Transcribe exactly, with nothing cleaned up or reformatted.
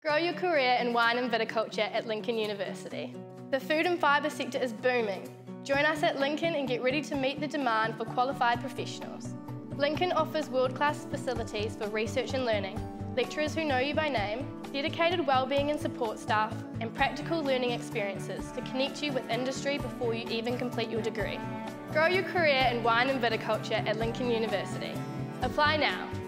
Grow your career in wine and viticulture at Lincoln University. The food and fibre sector is booming. Join us at Lincoln and get ready to meet the demand for qualified professionals. Lincoln offers world-class facilities for research and learning, lecturers who know you by name, dedicated wellbeing and support staff, and practical learning experiences to connect you with industry before you even complete your degree. Grow your career in wine and viticulture at Lincoln University. Apply now.